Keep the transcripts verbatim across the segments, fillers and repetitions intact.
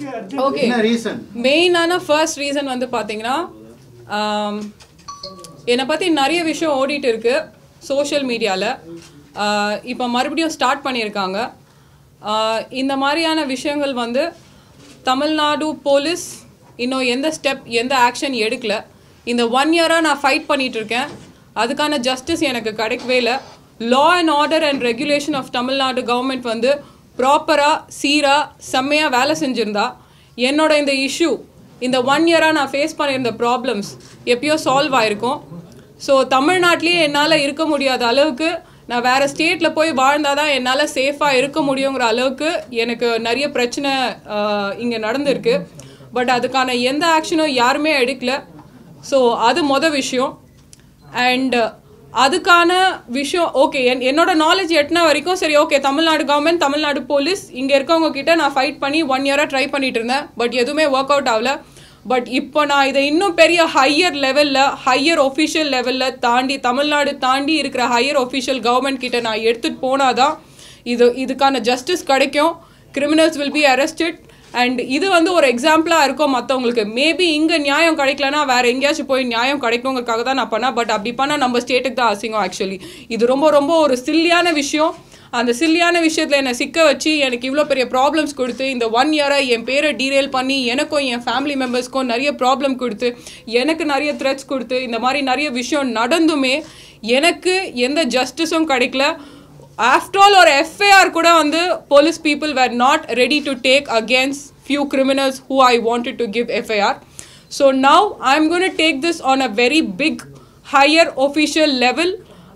Okay மெயினான first reason வந்து பார்த்தீங்கன்னா என்னை பற்றி நிறைய விஷயம் ஓடிட்டு இருக்கு சோஷியல் மீடியாவில். இப்போ மறுபடியும் ஸ்டார்ட் பண்ணியிருக்காங்க. இந்த மாதிரியான விஷயங்கள் வந்து தமிழ்நாடு போலீஸ் இன்னும் எந்த ஸ்டெப் எந்த ஆக்ஷன் எடுக்கல. இந்த ஒன் இயராக நான் ஃபைட் பண்ணிகிட்ருக்கேன். அதுக்கான ஜஸ்டிஸ் எனக்கு கிடைக்கவே இல்லை. Law and order and regulation of Tamil Nadu government வந்து ப்ராப்பராக சீராக செம்மையாக வேலை செஞ்சுருந்தா என்னோட இந்த இஷ்யூ இந்த ஒன் இயராக நான் ஃபேஸ் பண்ணியிருந்த ப்ராப்ளம்ஸ் எப்பயோ சால்வ் ஆகிருக்கும். ஸோ தமிழ்நாட்டிலேயே என்னால் இருக்க முடியாத அளவுக்கு நான் வேறு ஸ்டேட்டில் போய் வாழ்ந்தால் தான் என்னால் சேஃபாக இருக்க முடியுங்கிற அளவுக்கு எனக்கு நிறைய பிரச்சனை இங்கே நடந்திருக்கு. பட் அதுக்கான எந்த ஆக்ஷனும் யாருமே எடுக்கல. ஸோ அது மொதல் விஷயம். அண்ட் அதுக்கான விஷயம் ஓகே என் என்னோட நாலேஜ் எட்டின வரைக்கும் சரி okay Tamil Nadu government Tamil Nadu police இங்கே இருக்கவங்க கிட்ட நான் ஃபைட் பண்ணி ஒன் இயராக ட்ரை பண்ணிட்டு இருந்தேன். பட் எதுவுமே ஒர்க் அவுட் ஆகல. பட் இப்போ நான் இதை இன்னும் பெரிய ஹையர் லெவலில் ஹையர் ஒஃபிஷியல் லெவலில் தாண்டி தமிழ்நாடு தாண்டி இருக்கிற ஹையர் ஒஃபிஷியல் கவர்மெண்ட் கிட்ட நான் எடுத்துகிட்டு போனால் தான் இது இதுக்கான ஜஸ்டிஸ் கிடைக்கும். Criminals will be arrested. And இது வந்து ஒரு எக்ஸாம்பிளாக இருக்கும் மற்றவங்களுக்கு. மேபி இங்கே நியாயம் கிடைக்கலன்னா வேறு எங்கேயாச்சும் போய் நியாயம் கிடைக்கணுங்கிறதுக்காக தான் நான் பண்ணேன். பட் அப்படி பண்ணால் நம்ம ஸ்டேட்டுக்கு தான் அசிங்கம். ஆக்சுவலி இது ரொம்ப ரொம்ப ஒரு சில்லியான விஷயம். அந்த சில்லியான விஷயத்தில் என்னை சிக்க வச்சு எனக்கு இவ்வளோ பெரிய ப்ராப்ளம்ஸ் கொடுத்து இந்த ஒன் இயராக என் பேரை டீரெயில் பண்ணி எனக்கும் என் ஃபேமிலி மெம்பர்ஸ்க்கும் நிறைய ப்ராப்ளம் கொடுத்து எனக்கு நிறைய த்ரெட்ஸ் கொடுத்து இந்த மாதிரி நிறைய விஷயம் நடந்துமே எனக்கு எந்த ஜஸ்டிஸும் கிடைக்கல. ஆஃப்டர் ஆல் ஒரு எஃப்ஐஆர் கூட வந்து police people were not ready to take against few criminals who I wanted to give FIR. So now I am gonna take this on a very big higher official level.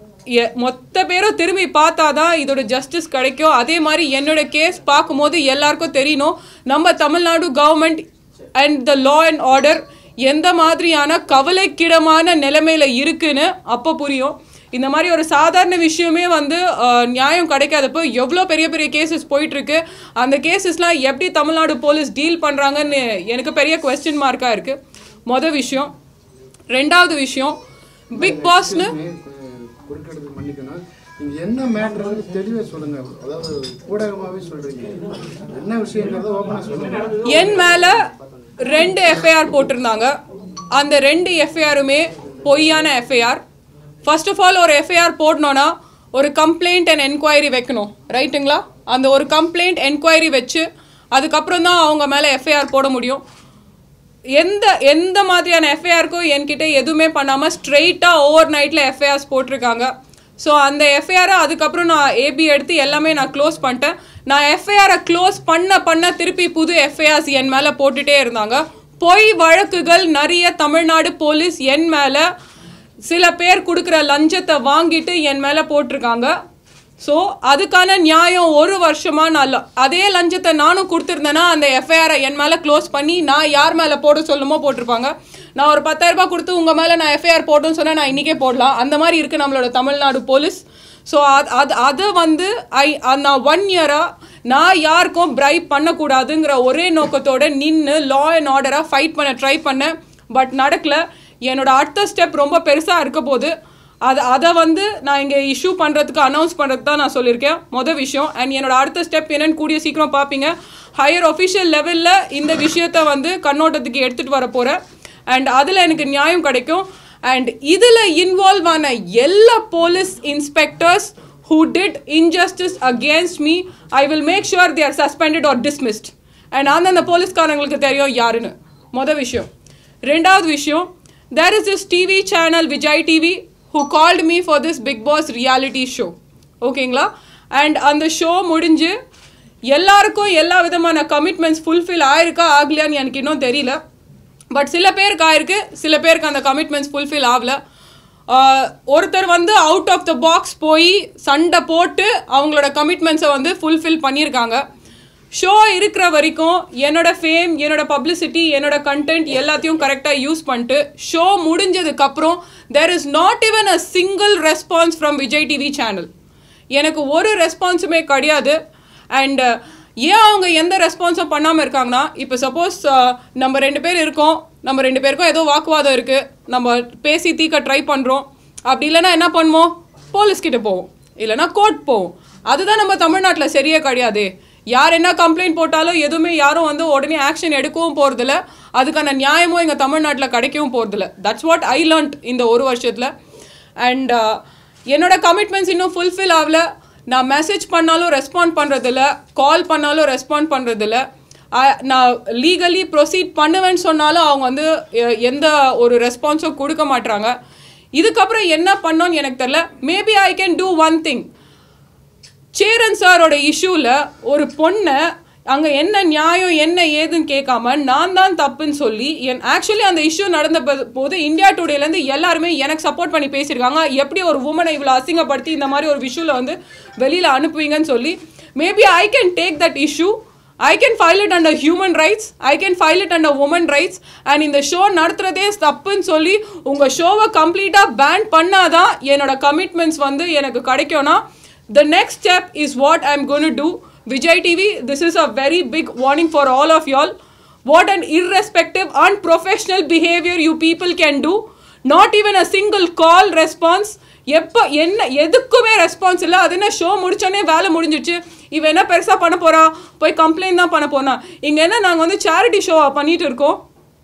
மொத்த பேரும் திரும்பி பார்த்தா தான் இதோட justice கிடைக்கும். அதே மாதிரி என்னோட கேஸ் பார்க்கும்போது எல்லாருக்கும் தெரியணும் நம்ம Tamil Nadu government and the law and order எந்த மாதிரியான கவலைக்கிடமான நிலைமையில் இருக்குன்னு அப்போ புரியும். இந்த மாதிரி ஒரு சாதாரண விஷயமே வந்து நியாயம் கிடைக்காதப்போ எவ்வளோ பெரிய பெரிய கேசஸ் போயிட்டுருக்கு. அந்த கேசஸ்லாம் எப்படி தமிழ்நாடு போலீஸ் டீல் பண்ணுறாங்கன்னு எனக்கு பெரிய கொஸ்டின் மார்க்காக இருக்குது. மொதல் விஷயம். ரெண்டாவது விஷயம் பிக் பாஸ்னு குறுக்கிடத்துக்கு மன்னிக்கணும். நீங்கள் என்ன மேட்ரு தெளிவாக சொல்லுங்கள். அதாவது ஊடகமாகவே சொல்கிறீங்க. என்ன விஷயங்கிறத ஓப்பனாக சொல்லுங்கள். என் மேலே ரெண்டு எஃப்ஐஆர் போட்டிருந்தாங்க. அந்த ரெண்டு எஃப்ஐஆருமே பொய்யான எஃப்ஐஆர். ஃபர்ஸ்ட் ஆஃப் ஆல் ஒரு எஃப்ஐஆர் போடணுன்னா ஒரு கம்ப்ளைண்ட் அண்ட் என்கொயரி வைக்கணும், ரைட்டுங்களா? அந்த ஒரு கம்ப்ளைண்ட் என்கொயரி வச்சு அதுக்கப்புறம் தான் அவங்க மேலே எஃப்ஐஆர் போட முடியும். எந்த எந்த மாதிரியான எஃப்ஐஆருக்கும் என்கிட்ட எதுவுமே பண்ணாமல் ஸ்ட்ரெயிட்டாக ஓவர் நைட்டில் எஃப்ஐஆர்ஸ் போட்டிருக்காங்க. ஸோ அந்த எஃப்ஐஆரை அதுக்கப்புறம் நான் ஏபி எடுத்து எல்லாமே நான் க்ளோஸ் பண்ணிட்டேன். நான் எஃப்ஐஆரை க்ளோஸ் பண்ண பண்ண திருப்பி புது எஃப்ஐஆர்ஸ் என் மேலே போட்டுகிட்டே இருந்தாங்க. பொய் வழக்குகள் நிறைய தமிழ்நாடு போலீஸ் என் மேலே சில பேர் கொடுக்குற லஞ்சத்தை வாங்கிட்டு என் மேலே போட்டிருக்காங்க. ஸோ அதுக்கான நியாயம் ஒரு வருஷமாக நான் அதே லஞ்சத்தை நானும் கொடுத்துருந்தேன்னா அந்த எஃப்ஐஆரை என் மேலே க்ளோஸ் பண்ணி நான் யார் மேலே போட சொல்லுமோ போட்டிருப்பாங்க. நான் ஒரு பத்தாயிரம் ரூபாய் கொடுத்து உங்கள் மேலே நான் எஃப்ஐஆர் போட்டோன்னு சொன்னால் நான் இன்றைக்கே போடலாம். அந்த மாதிரி இருக்குது நம்மளோட தமிழ்நாடு போலீஸ். ஸோ அது அது அதை வந்து ஐ நான் ஒன் இயராக நான் யாருக்கும் பிரைப் பண்ணக்கூடாதுங்கிற ஒரே நோக்கத்தோடு நின்று லா அண்ட் ஆர்டராக ஃபைட் பண்ண ட்ரை பண்ணேன். பட் நடக்கலை. என்னோட அடுத்த ஸ்டெப் ரொம்ப பெருசாக இருக்க போது. அது அதை வந்து நான் இங்கே இஷ்யூ பண்ணுறதுக்கு அனௌன்ஸ் பண்ணுறதுக்கு தான் நான் சொல்லியிருக்கேன் மொதல் விஷயம். அண்ட் என்னோட அடுத்த ஸ்டெப் என்னன்னு கூடிய சீக்கிரம் பார்ப்பீங்க. ஹையர் ஒஃபிஷியல் லெவலில் இந்த விஷயத்தை வந்து கண்ணோட்டத்துக்கு எடுத்துகிட்டு வர போகிறேன். அண்ட் அதில் எனக்கு நியாயம் கிடைக்கும். அண்ட் இதில் இன்வால்வ் ஆன எல்லா police inspectors who did injustice against me, I will make sure they are suspended or dismissed. And அந்தந்த போலீஸ்காரங்களுக்கு தெரியும் யாருன்னு. மொதல் விஷயம். ரெண்டாவது விஷயம், there is this T V channel Vijay T V who called me for this Big Boss reality show. ஓகேங்களா? And அந்த show முடிஞ்சு எல்லாருக்கும் எல்லா விதமான கமிட்மெண்ட்ஸ் ஃபுல்ஃபில் ஆயிருக்கா ஆகலையான்னு எனக்கு இன்னும் தெரியல. பட் சில பேருக்கு ஆயிருக்கு, சில பேருக்கு அந்த கமிட்மெண்ட்ஸ் ஃபுல்ஃபில் ஆகலை. ஒருத்தர் வந்து அவுட் ஆஃப் த பாக்ஸ் போய் சண்டை போட்டு அவங்களோட கமிட்மெண்ட்ஸை வந்து ஃபுல்ஃபில் பண்ணியிருக்காங்க. ஷோ இருக்கிற வரைக்கும் என்னோட ஃபேம், என்னோட பப்ளிசிட்டி, என்னோட கண்டென்ட் எல்லாத்தையும் கரெக்டாக யூஸ் பண்ணிட்டு ஷோ முடிஞ்சதுக்கப்புறம் there is not even a single response from Vijay TV channel. எனக்கு ஒரு ரெஸ்பான்ஸுமே கிடையாது. அண்ட் ஏன் அவங்க எந்த ரெஸ்பான்ஸும் பண்ணாமல் இருக்காங்கன்னா, இப்போ சப்போஸ் நம்ம ரெண்டு பேர் இருக்கோம், நம்ம ரெண்டு பேருக்கும் ஏதோ வாக்குவாதம் இருக்குது, நம்ம பேசி தீக்க ட்ரை பண்ணுறோம். அப்படி இல்லைன்னா என்ன பண்ணுவோம்? போலீஸ்கிட்ட போவோம், இல்லைனா கோர்ட் போவோம். அதுதான் நம்ம தமிழ்நாட்டில் சரியே கிடையாது. யார் என்ன கம்ப்ளைண்ட் போட்டாலும் எதுவுமே யாரும் வந்து உடனே ஆக்ஷன் எடுக்கவும் போகிறதில்ல, அதுக்கான நியாயமும் எங்கள் தமிழ்நாட்டில் கிடைக்கவும் போகிறதில்ல. தட்ஸ் வாட் ஐ லேர்ன்ட் இந்த ஒரு வருஷத்தில். அண்ட் என்னோட கமிட்மெண்ட்ஸ் இன்னும் ஃபுல்ஃபில் ஆகல. நான் மெசேஜ் பண்ணாலும் ரெஸ்பாண்ட் பண்ணுறதில்ல, கால் பண்ணாலும் ரெஸ்பாண்ட் பண்ணுறதில்ல. நான் லீகலி ப்ரொசீட் பண்ணுவேன்னு சொன்னாலும் அவங்க வந்து எந்த ஒரு ரெஸ்பான்ஸும் கொடுக்க மாட்டுறாங்க. இதுக்கப்புறம் என்ன பண்ணோன்னு எனக்கு தெரியல. Maybe I can do one thing. Cheran சாரோட இஷ்யூவில் ஒரு பொண்ணை அங்கே என்ன நியாயம் என்ன ஏதுன்னு கேட்காம நான் தான் தப்புன்னு சொல்லி என் ஆக்சுவலி அந்த இஷ்யூ நடந்த போது இந்தியா டுடேலேருந்து எல்லாருமே எனக்கு சப்போர்ட் பண்ணி பேசியிருக்காங்க. எப்படி ஒரு உமனை இவ்வளோ அசிங்கப்படுத்தி இந்த மாதிரி ஒரு விஷயத்தில் வந்து வெளியில் அனுப்புவீங்கன்னு சொல்லி. Maybe I can take that issue. I can file it under human rights. I can file it under women rights. And இந்த ஷோ நடத்துறதே தப்புன்னு சொல்லி உங்கள் ஷோவை கம்ப்ளீட்டாக பேன் பண்ணாதான் என்னோட கமிட்மெண்ட்ஸ் வந்து எனக்கு கிடைக்கும்னா the next step is what I'm going to do. Vijay T V, this is a very big warning for all of y'all. What an irrespective, unprofessional behavior you people can do. Not even a single call response. எப்போ என்ன எதுக்குமே response இல்லை. அது என்ன show முடிச்சோடனே வேலை முடிஞ்சிச்சு, இவன் என்ன பெருசாக பண்ண போகிறா, போய் கம்ப்ளைண்ட் தான் பண்ண போனா. இங்கே என்ன நாங்கள் வந்து சேரிட்டி ஷோ பண்ணிட்டு இருக்கோம்.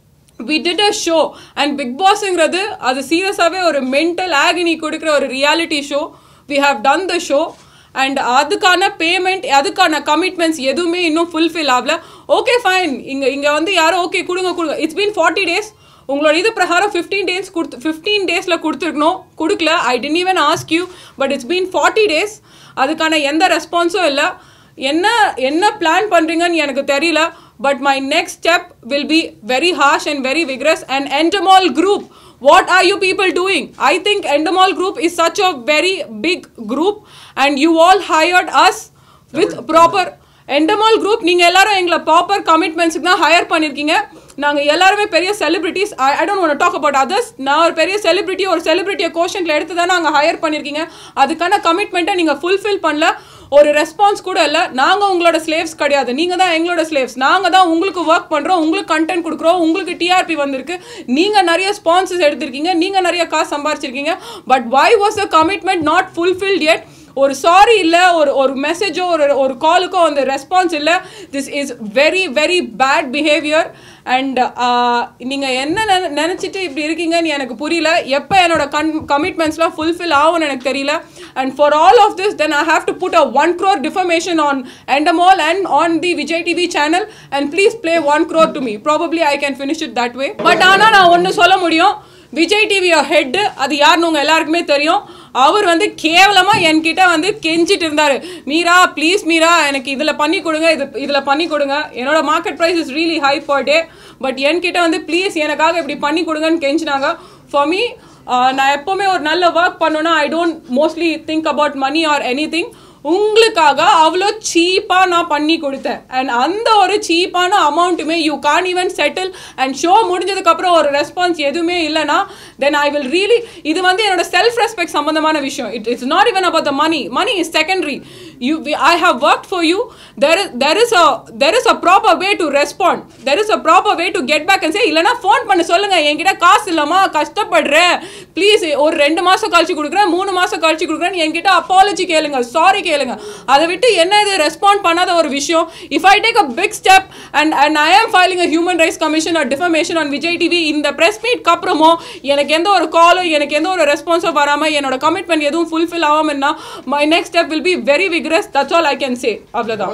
we did a show and Big Bossங்கிறது அது சீரியஸாகவே ஒரு மென்டல் ஆகினி கொடுக்குற ஒரு reality show. we have done the show and அதுக்கான பேமெண்ட் அதுக்கான கமிட்மெண்ட்ஸ் எதுவுமே இன்னும் ஃபுல்ஃபில் ஆகல. ஓகே ஃபைன், இங்கே இங்கே வந்து யாரும் ஓகே கொடுங்க கொடுங்க. It's been forty days. உங்களோட இது பிரகாரம் ஃபிஃப்டீன் டேஸ் கொடுத்து ஃபிஃப்டீன் டேஸில் கொடுத்துருக்கணும், கொடுக்கல. I didn't even ask you, but it's been forty days. அதுக்கான எந்த ரெஸ்பான்ஸும் இல்லை. என்ன என்ன பிளான் பண்ணுறீங்கன்னு எனக்கு தெரியல. But my next step will be very harsh and very vigorous. And Endemol Group, what are you people doing? I think Endemol Group is such a very big group and you all hired us with proper Endemol Group. நீங்கள் எல்லாரும் எங்களை proper கமிட்மெண்ட்ஸுக்கு தான் higher பண்ணியிருக்கீங்க. நாங்கள் எல்லாருமே பெரிய celebrities. I I don't want to talk about others. நான் ஒரு பெரிய செலிபிரிட்டி, ஒரு செலிபிரிட்டியை கோஷன்ல எடுத்து தான் நாங்கள் ஹையர் பண்ணியிருக்கீங்க. அதுக்கான கமிட்மெண்ட்டை நீங்கள் ஃபுல்ஃபில் பண்ணல. ஒரு ரெஸ்பான்ஸ் கூட இல்லை. நாங்கள் உங்களோட ஸ்லேவ்ஸ் கிடையாது, நீங்கள் தான் எங்களோட ஸ்லேவ்ஸ். நாங்கள் தான் உங்களுக்கு ஒர்க் பண்ணுறோம், உங்களுக்கு கண்டென்ட் கொடுக்குறோம், உங்களுக்கு டிஆர்பி வந்திருக்கு, நீங்கள் நிறைய ஸ்பான்சர்ஸ் எடுத்திருக்கீங்க, நீங்கள் நிறைய காசு சம்பாரிச்சிருக்கீங்க. But why was the commitment not fulfilled yet? ஒரு சாரி இல்லை, ஒரு ஒரு மெசேஜோ ஒரு ஒரு காலுக்கோ அந்த ரெஸ்பான்ஸ் இல்லை. This is very very bad behaviour. அண்ட் நீங்கள் என்ன நினச்சிட்டு இப்படி இருக்கீங்கன்னு எனக்கு புரியல. எப்போ என்னோட கன் கமிட்மெண்ட்ஸ்லாம் ஃபுல்ஃபில் ஆகும்னு எனக்கு தெரியல. And for all of this then I have to put a one crore defamation on Endemol and on the Vijay T V channel and please play one crore to me. Probably I can finish it that way. But ஆனால் நான் ஒன்று சொல்ல முடியும், Vijay TV head அது யாருன்னு உங்கள் எல்லாருக்குமே தெரியும். அவர் வந்து கேவலமாக என்கிட்ட வந்து கெஞ்சிட்டு இருந்தார். மீரா ப்ளீஸ் மீரா எனக்கு இதில் பண்ணி கொடுங்க, இது இதில் பண்ணி கொடுங்க. என்னோட market price is really high per day. But என்கிட்ட வந்து ப்ளீஸ் எனக்காக இப்படி பண்ணி கொடுங்கன்னு கெஞ்சினாங்க. ஃபார் மீ நான் எப்போவுமே ஒரு நல்ல ஒர்க் பண்ணணும்னா I don't mostly think about money or anything. உங்களுக்காக அவ்வளோ சீப்பாக நான் பண்ணி கொடுத்தேன். அண்ட் அந்த ஒரு சீப்பான அமௌண்ட்டுமே you can't even settle. And show முடிஞ்சதுக்கப்புறம் ஒரு ரெஸ்பான்ஸ் எதுவுமே இல்லைனா தென் ஐ வில் ரியலி இது வந்து என்னோட செல்ஃப் ரெஸ்பெக்ட் சம்பந்தமான விஷயம். It it's not even about the money. Money is secondary. You I have work for you. There is there is a there is a proper way to respond. There is a proper way to get back and say. இல்லைனா phone பண்ண சொல்லுங்கள், என்கிட்ட காசு இல்லாமா கஷ்டப்படுறேன், please ஒரு ரெண்டு மாதம் கழிச்சு கொடுக்குறேன், மூணு மாதம் கழிச்சு கொடுக்குறேன்னு என்கிட்ட அப்பாலஜி கேளுங்க, சாரி கேளுங்க. அதை விட்டு என்ன இது ரெஸ்பாண்ட் பண்ணாத ஒரு விஷயம். If I take a big step and and I am filing a human rights commission or defamation on Vijay TV இந்த ப்ரெஸ் மீட்க்கு அப்புறமோ எனக்கு எந்த ஒரு காலோ எனக்கு எந்த ஒரு ரெஸ்பான்ஸோ வராமல் என்னோட கமிட்மெண்ட் எதுவும் ஃபுல்ஃபில் ஆகாமல் இருந்தால் my next step will be very vigorous. That's all I can say. அவ்வளோதான்.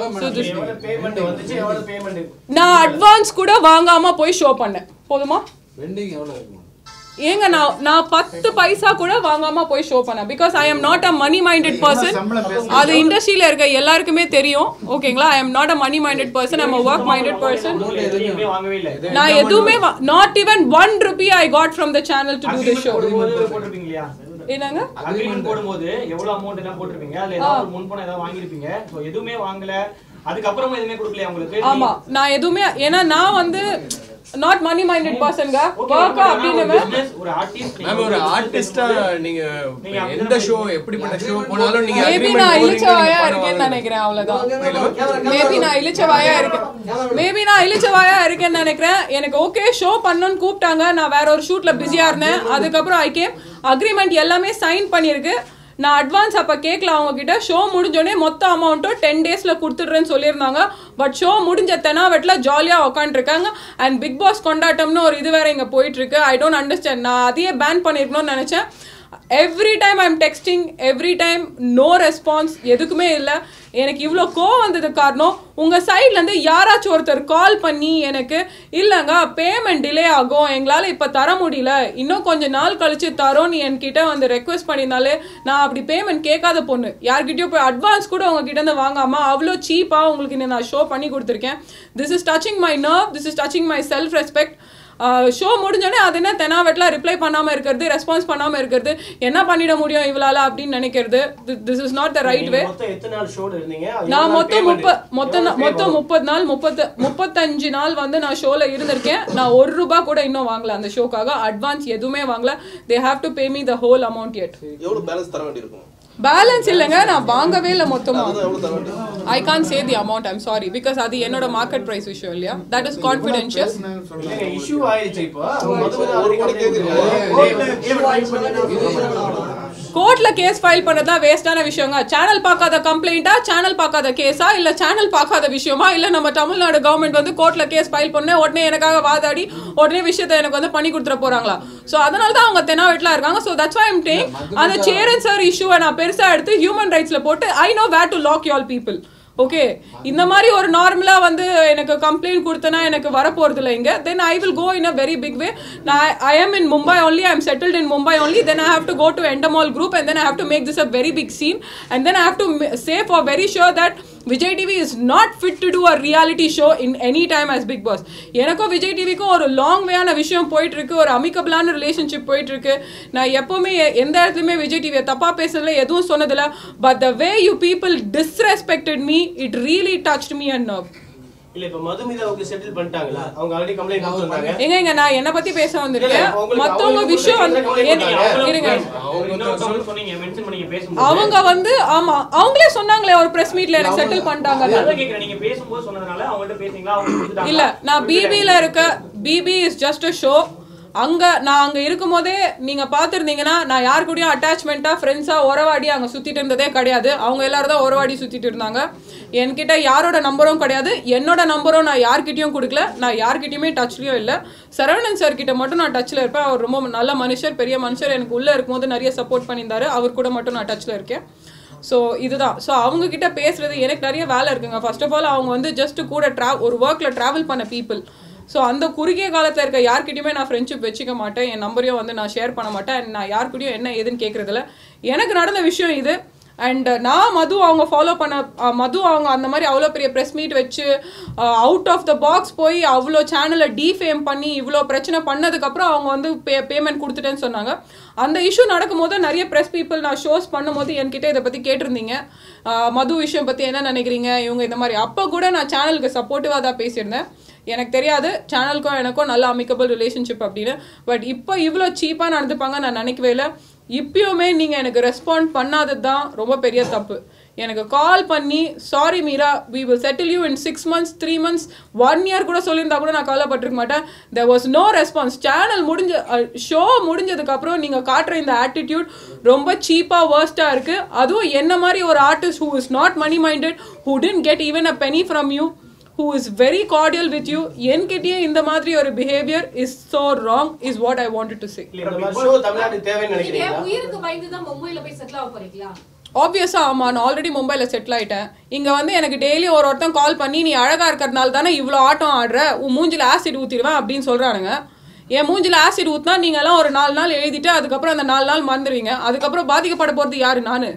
நான் அட்வான்ஸ் கூட வாங்காம போய் ஷோ பண்ணேன். போதுமா? ஏங்க நான் நான் பத்து பைசா கூட வாங்காம போய் ஷோ பண்ணேன். Because I am not a money minded person. அது இண்டஸ்ட்ரியில இருக்க எல்லாருக்குமே தெரியும். ஓகேங்களா? I am not a money minded person. I am a work minded person. நான் எதுவுமே not even one rupee I got from the channel to to the show. என்னங்க agreement போடும்போது எவ்வளவு அமௌண்ட் என்ன போட்டுருப்பீங்க? அதுல ஏதாவது முன்பணம் ஏதாவது வாங்கிருப்பீங்க. சோ எதுவுமே வாங்கல, அதுக்கு அப்புறமா எதுமே கொடுக்கலையா உங்களுக்கு? ஆமா, நான் எதுவுமே ஏன்னா நான் வந்து not money minded person ga work அப்படினே ஒரு ஆர்ட்டிஸ்ட் மேம் ஒரு ஆர்ட்டிஸ்டா நீங்க எந்த ஷோ எப்படிப்பட்ட ஷோ போனாலும் நீங்க மேபி நான் இளிச்சவாயா இருக்கேன்னு நினைக்கிறேன். அவ்வளவுதான். மேபி நான் இளிச்சவாயா இருக்கேன் மேபி நான் இளிச்சவாயா இருக்கேன்னு நினைக்கிறேன். எனக்கு ஓகே ஷோ பண்ணனும் கூப்பிட்டாங்க. நான் வேற ஒரு ஷூட்ல பிஸியா இருந்தேன். அதுக்கு அப்புறம் ஐ கேம். அக்ரிமெண்ட் எல்லாமே சைன் பண்ணிருக்கு. நான் அட்வான்ஸ் அப்போ கேட்கல அவங்க கிட்ட. ஷோ முடிஞ்சோடனே மொத்த அமௌண்ட்டும் டென் டேஸில் கொடுத்துட்றேன்னு சொல்லியிருந்தாங்க. பட் ஷோ முடிஞ்ச தெனாவெட்டில் ஜாலியாக உட்காந்துருக்காங்க. அண்ட் பிக் பாஸ் கொண்டாட்டம்னு ஒரு இது வேற இங்கே போயிட்டு இருக்கு. I don't understand. நான் அதையே பேன் பண்ணிருக்கணும்னு நினச்சேன். Every time I'm texting, every time no response, எதுக்குமே இல்லை. எனக்கு இவ்வளோ கோவம் வந்தது காரணம் உங்கள் சைட்லேருந்து யாராச்சும் ஒருத்தர் கால் பண்ணி எனக்கு இல்லைங்க பேமெண்ட் டிலே ஆகும், எங்களால் இப்போ தர முடியல, இன்னும் கொஞ்சம் நாள் கழிச்சு தரோன்னு என்கிட்ட வந்து ரெக்வெஸ்ட் பண்ணியிருந்தாலே நான் அப்படி பேமெண்ட் கேட்காத பொண்ணு. யார்கிட்டயோ போய் அட்வான்ஸ் கூட உங்ககிட்ட இருந்து வாங்காமல் அவ்வளோ சீப்பாக உங்களுக்கு நான் ஷோ பண்ணி கொடுத்துருக்கேன். This is touching my nerve, this is touching my self respect. Show முடிஞ்சோடனே அது என்ன தெனாவெட்டில் ரிப்ளை பண்ணாமல் இருக்கிறது, ரெஸ்பான்ஸ் பண்ணாமல் இருக்கிறது, என்ன பண்ணிட முடியும் இவளால அப்படின்னு நினைக்கிறது. This is not the right way. நான் மொத்தம் முப்ப மொத்தம் மொத்தம் முப்பது நாள் முப்பத்து முப்பத்தஞ்சு நாள் வந்து நான் ஷோவில் இருந்திருக்கேன். நான் ஒரு ரூபா கூட இன்னும் வாங்கல அந்த ஷோக்காக. அட்வான்ஸ் எதுவுமே வாங்கல. They have to pay me the whole amount yet. எவ்வளவு பேலன்ஸ் தர வேண்டியிருக்கும்? பேலன்ஸ் இல்லைங்க, நான் வாங்கவே இல்லை மொத்தமா. I can't say the amount, I'm sorry, because அது என்னோட மார்க்கெட் பிரைஸ் விஷயம் இல்லையா. That is confidential. இஷ்யூ ஆயிடுச்சு. இப்போ கோர்ட்ல கேஸ் ஃபைல் பண்ணதா வேஸ்டான விஷயங்க. சேனல் பார்க்காத கம்ப்ளைண்டா, சேனல் பார்க்காத கேஸா, இல்ல சேனல் பார்க்காத விஷயமா, இல்ல நம்ம தமிழ்நாடு கவர்மெண்ட் வந்து கோர்ட்ல கேஸ் ஃபைல் பண்ண உடனே எனக்காக வாதாடி உடனே விஷயத்தை எனக்கு வந்து பண்ணி கொடுத்துட போறாங்களா? சோ அதனால தான் அவங்க தெனாவெட்ல இருக்காங்க. So that's why I am taking அந்த சேரன் சார் இஷ்யூவை நான் பெருசா எடுத்து ஹியூமன் ரைட்ஸ்ல போட்டு I know where to lock you all people. Okay, இந்த மாதிரி ஒரு நார்மலா வந்து எனக்கு கம்ப்ளைண்ட் கொடுத்தனா எனக்கு வரப்போறது இல்லை இங்க. Then I will go in a very big way. நான் I am in Mumbai only, I am settled in Mumbai only. Then I have to go to Endemol Group and then I have to make this a very big scene and then I have to say for very sure that Vijay T V is not fit to do a reality show in any time as Big Boss. எனக்கும் விஜய் டிவிக்கும் ஒரு long வேயான விஷயம் போயிட்டு இருக்கு, ஒரு அமிக்கபிளான relationship போயிட்டு இருக்கு. நான் எப்பவுமே எந்த இடத்துலயுமே விஜய் டிவியை தப்பா பேசல, எதுவும் சொன்னதில்ல. But the way you people disrespected me, it really touched me and nerve. இல்ல இப்ப மதுமிதா அவங்க செட்டில் பண்ணிட்டாங்களா? அவங்க ஆல்ரெடி கம்ப்ளைன்ட் கொடுத்தாங்க. எங்க எங்க நான் என்ன பத்தி பேச வந்திருக்கேன். மத்தவங்க விஷயம் இருங்க, அவங்க வந்து ஆமா அவங்களே சொன்னாங்களே ஒரு பிரஸ் மீட்ல எனக்கு செட்டில் பண்ணிட்டாங்க. நீங்க பேசும்போது சொன்னதனால அவங்கள்ட்ட பேசிங்களா? அவங்க இல்ல, நான் பிபில இருக்க. BB is just a show. அங்க நான் அங்க இருக்கும் போதே நீங்க பாத்துருந்தீங்கன்னா நான் யாரு கூடயும் அட்டாச்மெண்டா ஃப்ரெண்ட்ஸா உறவாடி அங்க சுத்திட்டு இருந்ததே கிடையாது. அவங்க எல்லாரும் தான் உறவாடி சுத்திட்டு இருந்தாங்க. என்கிட்ட யாரோட நம்பரும் கிடையாது, என்னோட நம்பரும் நான் யார்கிட்டயும் கொடுக்கல, நான் யார்கிட்டயுமே டச்லயும் இல்லை. சரவணன் சார் கிட்ட மட்டும் நான் டச்ல இருப்பேன். அவர் ரொம்ப நல்ல மனுஷர், பெரிய மனுஷர். எனக்கு உள்ள இருக்கும்போது நிறைய சப்போர்ட் பண்ணியிருந்தாரு. அவர் கூட மட்டும் நான் டச்ல இருக்கேன். ஸோ இதுதான். ஸோ அவங்க கிட்ட பேசுறது எனக்கு நிறைய வேலை இருக்குங்க. ஃபர்ஸ்ட் ஆஃப் ஆல் அவங்க வந்து ஜஸ்ட் கூட ட்ரா ஒரு ஒர்க்ல டிராவல் பண்ண பீப்புள். ஸோ அந்த குறுகிய காலத்தில் இருக்க யார்கிட்டயுமே நான் ஃப்ரெண்ட்ஷிப் வச்சுக்க மாட்டேன். என் நம்பரையும் வந்து நான் ஷேர் பண்ண மாட்டேன். நான் யார்கிட்டயும் என்ன ஏதுன்னு கேட்கறதில்ல. எனக்கு நடந்த விஷயம் இது. அண்ட் நான் மது அவங்க ஃபாலோ பண்ண மது அவங்க அந்த மாதிரி அவ்வளோ பெரிய ப்ரெஸ் மீட் வச்சு அவுட் ஆஃப் த பாக்ஸ் போய் அவ்வளோ சேனலை டீஃபேம் பண்ணி இவ்வளோ பிரச்சனை பண்ணதுக்கப்புறம் அவங்க வந்து பே பேமெண்ட் கொடுத்துட்டேன்னு சொன்னாங்க. அந்த இஷ்யூ நடக்கும் போது நிறைய ப்ரெஸ் பீப்புள் நான் ஷோஸ் பண்ணும்போது என்கிட்ட இதை பற்றி கேட்டிருந்தீங்க. மது விஷயம் பற்றி என்ன நினைக்கிறீங்க இவங்க இந்த மாதிரி. அப்போ கூட நான் சேனலுக்கு சப்போர்ட்டிவாக தான் பேசியிருந்தேன். எனக்கு தெரியாது சேனலுக்கும் எனக்கும் நல்ல அமிக்கபிள் ரிலேஷன்ஷிப் அப்படின்னு. பட் இப்போ இவ்வளோ சீப்பாக நடந்துப்பாங்க நான் நினைக்கவே இல்லை. இப்பயுமே நீங்கள் எனக்கு ரெஸ்பாண்ட் பண்ணாதது தான் ரொம்ப பெரிய தப்பு. எனக்கு கால் பண்ணி sorry Meera, we will settle you in six months three months one year கூட சொல்லியிருந்தா கூட நான் கவலைப்பட்டிருக்க மாட்டேன். There was no response. Channel முடிஞ்ச ஷோ முடிஞ்சதுக்கப்புறம் நீங்கள் காட்டுற இந்த ஆட்டிடியூட் ரொம்ப சீப்பாக வேர்ஸ்ட்டாக இருக்குது. அதுவும் என்ன மாதிரி ஒரு artist who is not money minded, who didn't get even a penny from you, who is very cordial with you, என்கிட்டயே இந்த மாதிரி ஒரு behavior is so wrong is what I wanted to say. இந்த மாதிரி ஷோ தமிழ்நாட்டுக்கு தேவைன்னு நினைக்கிறீங்களா? நீங்க உயிருக்கு பயந்து தான் மும்பைல போய் செட்டில் ஆக போறீங்களா? ஆப்வியஸா ஆமா, நான் ஆல்ரெடி மும்பைல செட்டில் ஆயிட்டேன். இங்க வந்து எனக்கு டெய்லி ஒரு ஒருத்தன் கால் பண்ணி நீ அழகா இருக்கிறதுனால தானே இவ்வளோ ஆட்டம் ஆடுற, உன் மூஞ்சில ஆசிட் ஊத்திடுவேன் அப்படின்னு சொல்றானுங்க. என் மூஞ்சில ஆசிட் ஊத்தினா நீங்க எல்லாம் ஒரு நாலு நாள் எழுதிட்டு அதுக்கப்புறம் அந்த நாலு நாள் மறந்துடுவீங்க. அதுக்கப்புறம் பாதிக்கப்பட போறது யாரு? நானு.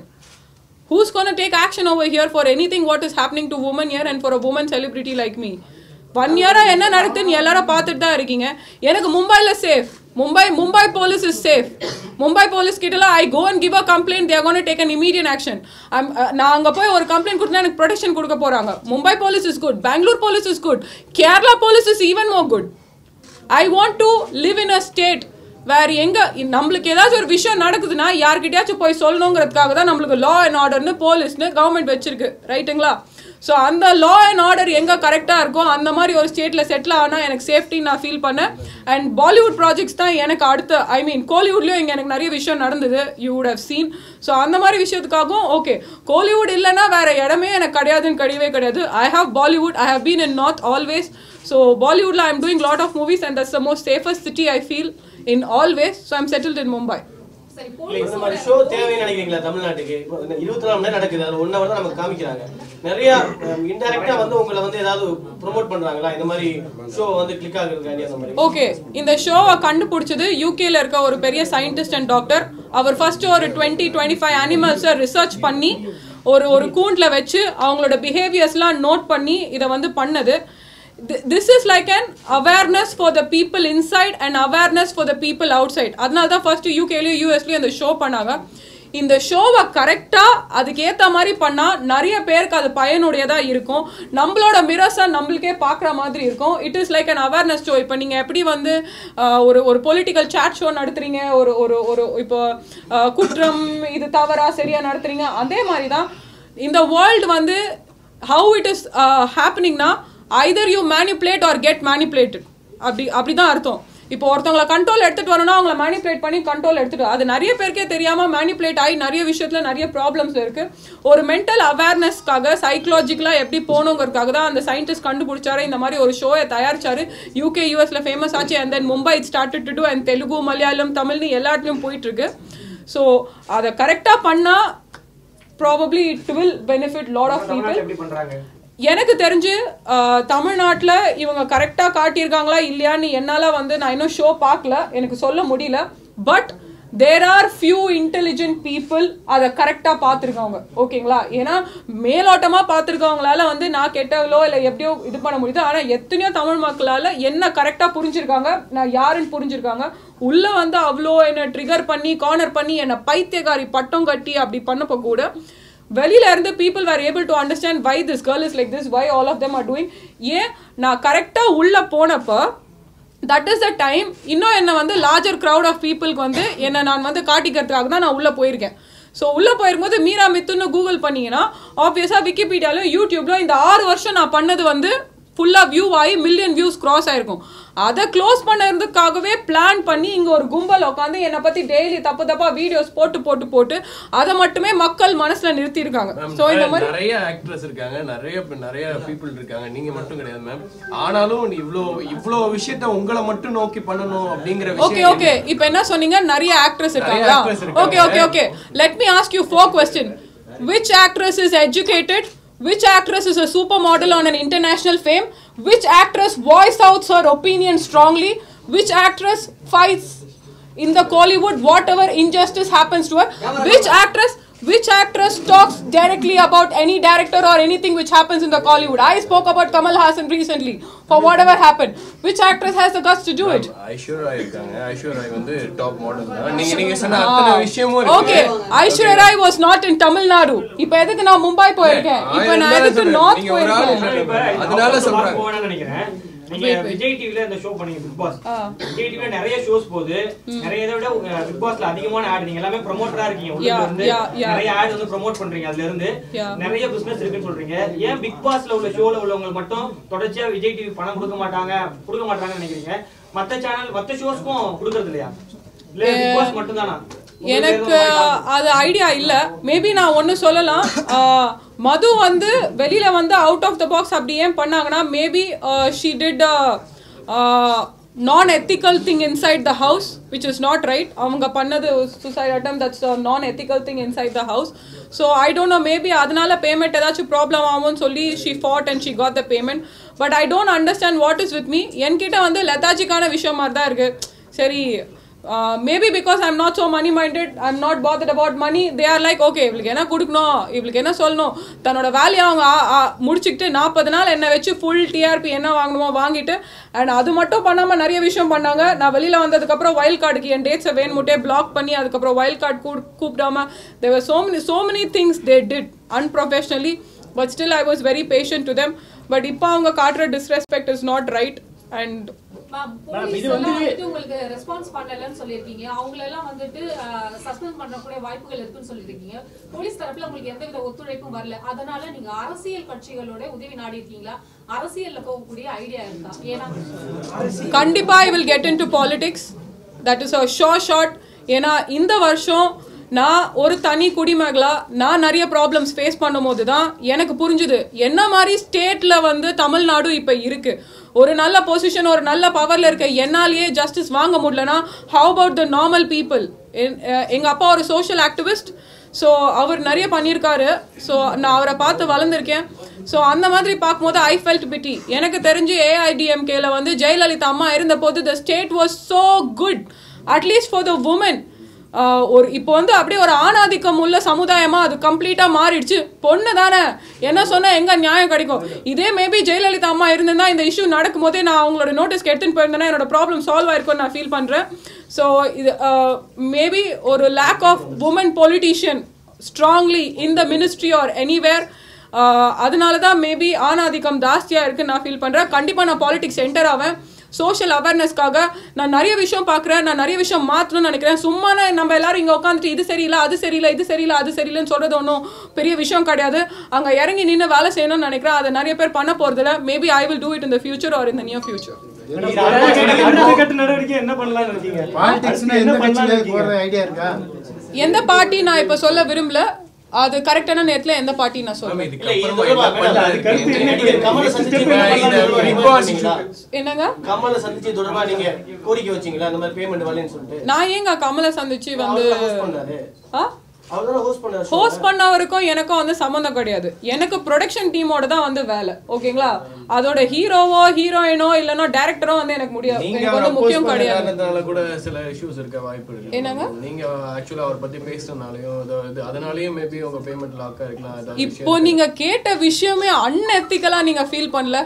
Who's going to take action over here for anything what is happening to women here and for a woman celebrity like me? One இயரா என்ன நடக்குதுன்னு எல்லாரும் பார்த்துட்டு தான் இருக்கீங்க. எனக்கு மும்பைல safe. Mumbai Mumbai police is safe. Mumbai police கிட்டலாம் I go and give a complaint, they are going to take an immediate action. நான் அங்கே போய் ஒரு கம்ப்ளைண்ட் கொடுத்தா எனக்கு ப்ரொடெக்ஷன் கொடுக்க போறாங்க. Mumbai police is good, Bangalore police is good, Kerala police is even more good. I want to live in a state வேறு எங்க நம்மளுக்கு ஏதாச்சும் ஒரு விஷயம் நடக்குதுன்னா யார்கிட்டயாச்சும் போய் சொல்லணுங்கிறதுக்காக தான் நம்மளுக்கு லா அண்ட் ஆர்டர்னு போலீஸ்னு கவர்மெண்ட் வச்சிருக்கு, ரைட்டுங்களா? ஸோ அந்த லா அண்ட் ஆர்டர் எங்கே கரெக்டாக இருக்கோ அந்த மாதிரி ஒரு ஸ்டேட்டில் செட்டில் ஆனால் எனக்கு சேஃப்டி நான் ஃபீல் பண்ணேன். அண்ட் பாலிவுட் ப்ராஜெக்ட்ஸ் தான் எனக்கு அடுத்த ஐ மீன் கோலிவுட்லேயும் இங்கே எனக்கு நிறைய விஷயம் நடந்தது, you would have seen. So அந்த மாதிரி விஷயத்துக்காகவும் ஓகே கோலிவுட் இல்லைன்னா வேறு இடமே எனக்கு கிடையாதுன்னு கிடையவே கிடையாது. I have Bollywood, I have been in north always. So பாலிவுட்ல I am doing lot of movies and that's the most safest city I feel in always. So I am settled in Mumbai. இந்த மாதிரி ஷோ தேவைன்னு நினைக்கிறீங்களா தமிழ்நாட்டுக்கு? இருபத்தி நாலு மணி நேரம் நடக்குது, அது ஒன் ஹவர் தான் நமக்கு காமிக்கிறாங்க. நிறைய இன்டைரக்டா வந்து உங்களை வந்து ஏதாவது ப்ரோமோட் பண்றாங்களா இந்த மாதிரி ஷோ வந்து கிளிக் ஆகுறதுக்காண்டி அந்த மாதிரி? ஓகே, இந்த ஷோவை கண்டுபிடிச்சது யூகேல இருக்க ஒரு பெரிய சயின்டிஸ்ட் அண்ட் டாக்டர். அவர் ஃபர்ஸ்ட் ஒரு டுவெண்ட்டி டுவெண்ட்டி ஃபைவ் அனிமல்ஸை ரிசர்ச் பண்ணி ஒரு ஒரு கூண்டில் வச்சு அவங்களோட பிஹேவியர்ஸ்லாம் நோட் பண்ணி இதை வந்து பண்ணது. This is like an awareness for the people inside and awareness for the people outside. அதனால தான் ஃபர்ஸ்ட் யூகேலையும் யூஎஸ்லையும் இந்த ஷோ பண்ணாங்க. இந்த ஷோவை கரெக்டாக அதுக்கேற்ற மாதிரி பண்ணால் நிறைய பேருக்கு அது பயனுடையதாக இருக்கும். நம்மளோட மிரர்ஸை நம்மளுக்கே பார்க்குற மாதிரி இருக்கும். It is like an awareness show. இப்போ நீங்கள் எப்படி வந்து ஒரு ஒரு பொலிட்டிக்கல் சேட் ஷோ நடத்துறீங்க, ஒரு ஒரு ஒரு இப்போ குற்றம் இது தவறா சரியாக நடத்துறீங்க, அதே மாதிரி தான் இந்த வேர்ல்டு வந்து ஹவு இட் இஸ் ஹேப்பனிங்னா either you manipulate or get manipulated. அப்படி அப்படி தான் அர்த்தம். இப்போ ஒருத்தவங்களை கண்ட்ரோல் எடுத்துகிட்டு வரணும்னா அவங்கள மேனிப்புலேட் பண்ணி கண்ட்ரோல் எடுத்துகிட்டு அது நிறைய பேருக்கே தெரியாமல் மேனிப்புலேட் ஆகி நிறைய விஷயத்தில் நிறைய ப்ராப்ளம்ஸ் இருக்குது. ஒரு மென்டல் அவேர்னஸ்க்காக சைக்கலாஜிக்கலாக எப்படி போகணுங்கிறதுக்காக தான் அந்த சயின்டிஸ்ட் கண்டுபிடிச்சாரு, இந்த மாதிரி ஒரு ஷோயை தயாரிச்சாரு. யூகே யூஎஸில் ஃபேமஸ் ஆச்சு. And then Mumbai it started to do and Telugu Malayalam தமிழ்னு எல்லா இடத்துலையும் போயிட்டுருக்கு. ஸோ அதை கரெக்டாக பண்ணால் probably it will benefit lot of people. எனக்கு தெரிஞ்சு தமிழ்நாட்டில் இவங்க கரெக்டாக காட்டியிருக்காங்களா இல்லையான்னு என்னால் வந்து நான் இன்னும் ஷோ பார்க்கல, எனக்கு சொல்ல முடியல. But there are few intelligent people அதை கரெக்டாக பார்த்துருக்காங்க. ஓகேங்களா? ஏன்னா மேலோட்டமாக பார்த்துருக்கவங்களால வந்து நான் கெட்டவளோ இல்லை எப்படியோ இது பண்ண முடியுது. ஆனால் எத்தனையோ தமிழ் மக்களால் என்ன கரெக்டாக புரிஞ்சிருக்காங்க, நான் யாருன்னு புரிஞ்சிருக்காங்க. உள்ளே வந்து அவ்வளோ என்னை ட்ரிகர் பண்ணி கார்னர் பண்ணி என்னை பைத்தியக்காரி பட்டம் கட்டி அப்படி பண்ணப்போ கூட வெளியில இருந்து people were able to understand why this girl is like this, why all of them are doing. ஏன் நான் கரெக்டா உள்ள போனப்ப that is the time இன்னும் என்ன வந்து larger crowd of peopleக்கு வந்து என்ன நான் வந்து காட்டிக்கிறதுக்காக தான் நான் உள்ள போயிருக்கேன். ஸோ உள்ளே போயிருக்கும்போது மீரா மித்துன்னு கூகுள் பண்ணிங்கன்னா ஆப்வியஸாக விக்கிபீடியாலும் யூடியூப்லையும் இந்த ஆறு வருஷம் நான் பண்ணது வந்து ஃபுல்லாக வியூ ஆகி மில்லியன் வியூஸ் க்ராஸ் ஆயிருக்கும். அதை க்ளோஸ் பண்ணுறதுக்காகவே பிளான் பண்ணி இங்கே ஒரு கும்பல் உட்காந்து என்னை பற்றி டெய்லி தப்பு தப்பாக வீடியோஸ் போட்டு போட்டு போட்டு அதை மட்டுமே மக்கள் மனசில் நிறுத்தியிருக்காங்க. ஸோ இந்த மாதிரி நிறைய ஆக்ட்ரஸ் இருக்காங்க, நிறைய நிறைய பீப்புள் இருக்காங்க, நீங்கள் மட்டும் கிடையாது மேம். ஆனாலும் இவ்வளோ இவ்வளோ விஷயத்த உங்களை மட்டும் நோக்கி பண்ணணும் அப்படிங்கிற ஓகே ஓகே இப்போ என்ன சொன்னீங்க, நிறைய ஆக்ட்ரஸ் இருக்காங்களா? Okay okay okay let me ask you four question. Which actress is educated? Which actress is a supermodel on an international fame? Which actress voices out her opinion strongly? Which actress fights in the Kollywood whatever injustice happens to her? Which actress which actress talks directly about any director or anything which happens in the Kollywood? I spoke about Kamal Haasan recently for whatever happened. Which actress has the guts to do it? Aishwarya Rai இருக்காங்க. ஐஸ்வர்யா ராய் வந்து top model தான். நீங்க நீங்க சொன்ன அத்தனை விஷயமும் இருக்கு. Okay, Aishwarya Rai was not in Tamil Nadu. இப்போ எதுக்கு நான் மும்பை போயிருக்கேன், இப்போ நான் எதுக்கு நார்த் போயிருக்கேன், அதனால சொல்றேன். போவேன்னு நினைக்கிறேன். நீங்க விஜய் டிவில இந்த ஷோ பண்ணீங்க பிக் பாஸ். விஜய் டிவில நிறைய ஷோஸ் போகுது, நிறைய இதை விட பிக் பாஸ்ல அதிகமான ஆட். நீங்க எல்லாமே ப்ரோமோட்டரா இருக்கீங்க, உள்ள இருந்து நிறைய ஆட் வந்து ப்ரோமோட் பண்றீங்க, அதுல இருந்து நிறைய பிசினஸ் இருக்குன்னு சொல்றீங்க. ஏன் பிக் பாஸ்ல உள்ள ஷோல உள்ளவங்க மட்டும் தொடர்ச்சியா விஜய் டிவி பணம் கொடுக்க மாட்டாங்க கொடுக்க மாட்டாங்கன்னு நினைக்கிறீங்க? மத்த சேனல் மத்த ஷோஸ்க்கும் கொடுக்கறது இல்லையா, இல்ல பிக் பாஸ் மட்டும் தானா? எனக்கு அது ஐடியா இல்லை. மேபி நான் ஒன்று சொல்லலாம், மது வந்து வெளியில வந்து அவுட் ஆஃப் த பாக்ஸ் அப்படி ஏன் பண்ணாங்கன்னா maybe she did non ethical thing inside the house which is not right. அவங்க பண்ணது suicide attempt, that's non ethical thing inside the house. So I don't know, maybe அதனால payment ஏதாச்சும் problem ஆகும்னு சொல்லி she fought and she got the payment. But I don't understand what is with me. என்கிட்ட வந்து லெத்தாஜிக்கான விஷயம் மாதிரி தான் இருக்கு. சரி, Uh, maybe because I'm not so money minded, I'm not bothered about money. They are like, okay, இவளுக்கு என்ன கொடுக்கணும், இவளுக்கு என்ன சொல்லணும், தன்னோட வேலையை அவங்க முடிச்சுக்கிட்டு நாற்பது நாள் என்னை வச்சு ஃபுல் டிஆர்பி என்ன வாங்கணுமோ வாங்கிட்டு, அண்ட் அது மட்டும் பண்ணாமல் நிறைய விஷயம் பண்ணாங்க. நான் வெளியில் வந்ததுக்கப்புறம் வைல்ட் கார்டுக்கு என் டேட்ஸை வேணுமுட்டே பிளாக் பண்ணி அதுக்கப்புறம் வைல்ட் கார்டு கூ கூப்பிடாம there were so many so many things they did unprofessionally, but still I was very patient to them. But இப்போ அவங்க காட்டுற disrespect is not right and police வந்துட்டு உங்களுக்கு ரெஸ்பான்ஸ் பண்ணலன்னு சொல்லிருக்கீங்க. அவங்கள எல்லாம் வந்துட்டு சஸ்பெண்ட் பண்ணக்கூடிய வாய்ப்புகள் இருக்குன்னு சொல்லிருக்கீங்க. போலீஸ் தரப்புல உங்களுக்கு எந்தவித ஒத்துழைப்பும் வரல. அதனால நீங்க அரசியல் கட்சிகளோட உதவி நாடி இருக்கீங்களா? அரசியல்ல போகக்கூடிய ஐடியா இருக்கா? ஏன்னா கண்டிப்பா I will get into politics. That is a sure shot. ஏன்னா இந்த வருஷம் நான் ஒரு தனி குடிமகளா நான் நிறைய ப்ராப்ளம்ஸ் ஃபேஸ் பண்ணும்போது தான் எனக்கு புரிஞ்சுது என்ன மாதிரி ஸ்டேட்ல வந்து தமிழ்நாடு இப்போ இருக்கு. ஒரு நல்ல பொசிஷன் ஒரு நல்ல பவர்ல இருக்க என்னாலேயே ஜஸ்டிஸ் வாங்க முடியலனா how about the normal people. எங்க அப்பா ஒரு சோஷியல் ஆக்டிவிஸ்ட். ஸோ அவர் நிறைய பண்ணியிருக்காரு. ஸோ நான் அவரை பார்த்து வளர்ந்துருக்கேன். ஸோ அந்த மாதிரி பார்க்கும்போது ஐ ஃபெல்ட் பிட்டி. எனக்கு தெரிஞ்சு ஏஐடிஎம்கேல வந்து ஜெயலலிதா அம்மா இருந்த போது the state was so good at least for the woman. ஒரு இப்போ வந்து அப்படியே ஒரு ஆணாதிக்கம் உள்ள சமுதாயமா அது கம்ப்ளீட்டா மாறிடுச்சு. பொண்ணு தானே என்ன சொன்னா எங்க நியாயம் கிடைக்கும். இதே மேபி ஜெயலலிதா அம்மா இருந்திருந்தா இந்த இஷ்யூ நடக்கும் போதே நான் அவங்களோட நோட்டீஸ்க்கு எடுத்துன்னு போயிருந்தேன்னா என்னோட ப்ராப்ளம் சால்வ் ஆயிருக்கும்னு நான் ஃபீல் பண்றேன். ஸோ இது மேபி ஒரு lack of woman politician strongly in the ministry or anywhere. அதனால தான் மேபி ஆணாதிக்கம் ஜாஸ்தியாக இருக்குன்னு நான் ஃபீல் பண்ணுறேன். கண்டிப்பாக நான் பாலிடிக்ஸ் என்டர் ஆவேன். சோஷியல் அவேர்னஸ்க்காக நான் நிறைய விஷயம் பார்க்குறேன். நான் நிறைய விஷயம் மாற்றணும்னு நினைக்கிறேன். சும்மா நம்ம எல்லாரும் இங்கே உட்காந்துட்டு இது சரியில்லை அது சரியில்லை இது சரியில்லை அது சரியில்லைன்னு சொல்கிறது ஒன்றும் பெரிய விஷயம் கிடையாது. அங்கே இறங்கி நின்று வேலை செய்யணும்னு நினைக்கிறேன். அதை நிறைய பேர் பண்ண போகிறதில்ல. Maybe I will do it in the future or in the near future. எந்த பார்ட்டி நான் இப்போ சொல்ல விரும்பல. அது கரெக்டான நேரத்துல எந்த பார்ட்டி நான் சொல்றேன். என்னங்க கமலை சந்திச்சு தொடர்பா நீங்க கோரிக்கை வச்சீங்களா அந்த மாதிரி பேமெண்ட் வரலன்னு சொல்லிட்டு? நான் ஏங்க கமலை சந்திச்சு வந்து ஹோஸ்ட் ஹோஸ்ட் பண்ணவருக்கும் எனக்கும் வந்து சம்மந்தம் கிடையாது. எனக்கு ப்ரொடக்ஷன் டீமோட தான் வந்து வேலை. ஓகேங்களா? அதோட ஹீரோவோ ஹீரோயினோ இல்லனா டைரக்டரோ வந்து எனக்கு முடியாது. எனக்கு வந்து முக்கியம் கிடையாது. அதனால கூட சில இஷ்யூஸ் இருக்க வாய்ப்பு இருக்கு. என்னங்க நீங்க एक्चुअली அவர் பத்தி பேசினாலயோ அதனாலயே மேபி உங்க பேமெண்ட் லாக் ஆயிருக்கலாம். இப்போ நீங்க கேட்ட விஷயமே அன்எத்திக்கலா நீங்க ஃபீல் பண்ணல?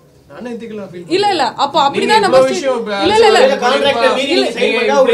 இல்ல இல்ல அப்ப அப்படிதான் நம்ம இல்ல இல்ல இல்ல கான்ட்ராக்டர் மீறி செயல்பட்டா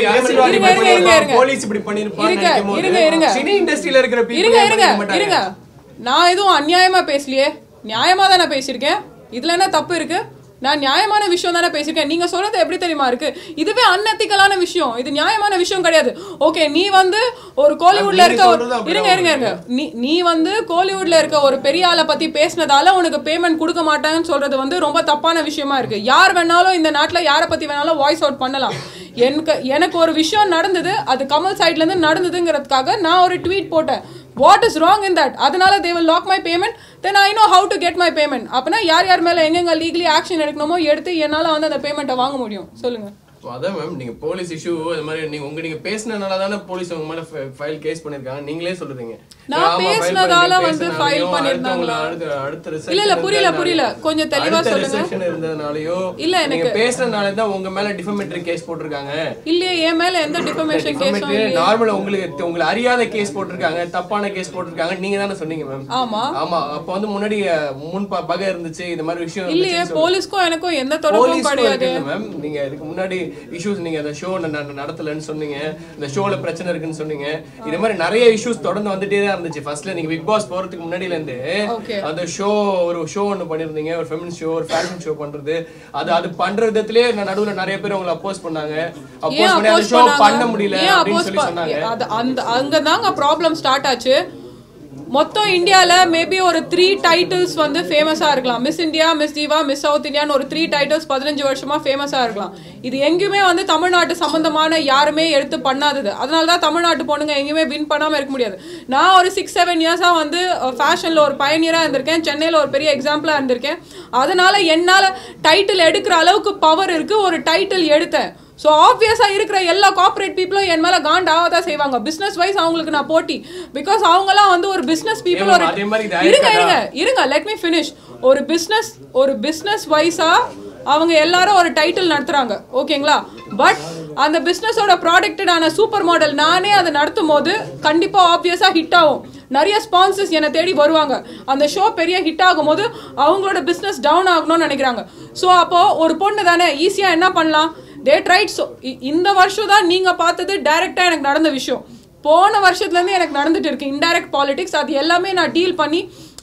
போலீஸ் இப்படி பண்ணிருப்பாங்க. இருங்க இருங்க சினி இண்டஸ்ட்ரியில இருக்கிற இருங்க இருங்க இருங்க நான் எதுவும் அநியாயமா பேசலையே. நியாயமா தான் நான் பேசியிருக்கேன். இதுல என்ன தப்பு இருக்கு? நான் நியாயமான விஷயம் தானே பேசியிருக்கேன். நீங்க சொல்றது எப்படி தெரியுமா இருக்கு? இதுவே அன்எத்திக்கலான விஷயம். இது நியாயமான விஷயம் கிடையாது. ஓகே நீ வந்து ஒரு கோலிவுட்ல இருக்க இருங்க இருங்க இருங்க நீ நீ வந்து கோலிவுட்ல இருக்க ஒரு பெரிய ஆளை பத்தி பேசினதால உனக்கு பேமெண்ட் கொடுக்க மாட்டாங்கன்னு சொல்றது வந்து ரொம்ப தப்பான விஷயமா இருக்கு. யார் வேணாலும் இந்த நாட்டுல யாரை பத்தி வேணாலும் வாய்ஸ் அவுட் பண்ணலாம். எனக்கு எனக்கு ஒரு விஷயம் நடந்தது. அது கமல் சைட்ல இருந்து நடந்ததுங்கிறதுக்காக நான் ஒரு ட்வீட் போட்டேன். What is wrong in that? அதனால they will lock my payment. Then I know how to get my payment. அப்பனா யார் யார் மேல எங்கெங்க லீகலி ஆக்ஷன் எடுக்கணுமோ எடுத்து என்னால வந்து அந்த பேமெண்ட்டை வாங்க முடியும். சொல்லுங்க. அதான் மேம் நீங்க போலீஸ் இஷ்யூ அது மாதிரி நீங்க உங்க நீங்க பேசினனால தானே போலீஸ் உங்க மேல ஃபைல் கேஸ் பண்ணிருக்காங்க. நீங்களே சொல்றீங்க நான் பேசினதால வந்து ஃபைல் பண்ணிருந்தாங்களா? அடுத்த ரிசல்ட் இல்ல இல்ல புரியல புரியல கொஞ்சம் தெளிவா சொல்லுங்க. ரிசல்ட் இருந்ததனாலயோ இல்ல எனக்கு பேசினனால தான் உங்க மேல டிஃபமேட்டரி கேஸ் போட்டுருக்காங்க. இல்ல என் மேல எந்த டிஃபமேஷன் கேஸும் இல்ல. நார்மலா உங்களுக்கு உங்களை அறியாத கேஸ் போட்டுருக்காங்க. தப்பான கேஸ் போட்டுருக்காங்க. நீங்க தானே சொன்னீங்க மேம். ஆமா ஆமா அப்ப வந்து முன்னாடி முன் பகை இருந்துச்சு இந்த மாதிரி விஷயம் இல்லையே. போலீஸ்க்கும் எனக்கும் எந்த தொடர்பும் கிடையாது மேம். நீங்க இதுக்கு முன்னாடி இஷ்யூஸ் நீங்க அந்த ஷோ நடத்தலன்னு சொன்னீங்க. இந்த ஷோல பிரச்சனை இருக்குன்னு சொன்னீங்க. இது மாதிரி நிறைய இஷ்யூஸ் தொடர்ந்து வந்துட்டே தான் இருந்துச்சு. ஃபர்ஸ்ட்ல நீங்க பிக் பாஸ் போறதுக்கு முன்னாடில இருந்து அந்த ஷோ ஒரு ஷோ ஒன்னு பண்ணிருந்தீங்க. ஒரு ஃபெமினிஸ்ட் ஷோ ஒரு ஃபேஷன் ஷோ பண்றது. அது அது பண்ற விதத்திலே நடுவுல நிறைய பேர் உங்களை அப்போஸ் பண்ணாங்க. அப்போஸ் பண்ணி அந்த ஷோ பண்ண முடியல அப்படின்னு சொல்லி சொன்னாங்க. அந்த அங்க தாங்க ப்ராப்ளம் ஸ்டார்ட் ஆச்சு. மொத்தம் இந்தியால மேபி ஒரு த்ரீ டைட்டில்ஸ் வந்து ஃபேமஸா இருக்கலாம். Miss India, miss diva, miss south இந்தியான்னு ஒரு த்ரீ டைட்டில்ஸ் பதினஞ்சு வருஷமா ஃபேமஸா இருக்கலாம். இது எங்கேயுமே வந்து தமிழ்நாட்டு சம்பந்தமான யாருமே எடுத்து பண்ணாதது. அதனாலதான் தமிழ்நாட்டு பொண்ணுங்க எங்கேயுமே வின் பண்ணாம இருக்க முடியாது. நான் ஒரு சிக்ஸ் செவன் இயர்ஸா வந்து ஃபேஷன்ல ஒரு பயனியரா இருந்திருக்கேன். சென்னையில ஒரு பெரிய எக்ஸாம்பிளா இருந்திருக்கேன். அதனால என்னால டைட்டில் எடுக்கிற அளவுக்கு பவர் இருக்கு. ஒரு டைட்டில் எடுத்தேன். ஸோ ஆப்வியஸாக இருக்கிற எல்லா கார்பரேட் பீப்புளும் என் மேலே காண்டாக தான் செய்வாங்க. பிஸ்னஸ் வைஸ் அவங்களுக்கு நான் போட்டி. பிகாஸ் அவங்களாம் வந்து ஒரு பிஸ்னஸ் பீப்புள். ஒரு இருங்க இருங்க இருங்க லெட் மீ ஃபினிஷ். ஒரு பிஸ்னஸ் ஒரு பிஸ்னஸ் வைஸாக அவங்க எல்லாரும் ஒரு டைட்டில் நடத்துகிறாங்க. ஓகேங்களா? பட் அந்த பிஸ்னஸோட ப்ராடக்டான சூப்பர் மாடல் நானே அதை நடத்தும் போது கண்டிப்பாக ஆப்வியஸாக ஹிட் ஆகும். நிறைய ஸ்பான்சர்ஸ் என்னை தேடி வருவாங்க. அந்த ஷோ பெரிய ஹிட் ஆகும் போது அவங்களோட பிஸ்னஸ் டவுன் ஆகணும்னு நினைக்கிறாங்க. ஸோ அப்போது ஒரு பொண்ணு தானே ஈஸியாக என்ன பண்ணலாம்? தே ட்ரைட். ஸோ இந்த வருஷம் தான் நீங்கள் பார்த்தது டைரெக்டாக எனக்கு நடந்த விஷயம். போன வருஷத்துலேருந்து எனக்கு நடந்துட்டு இருக்கு இன்டைரக்ட் பாலிடிக்ஸ். அது எல்லாமே நான் டீல் பண்ணி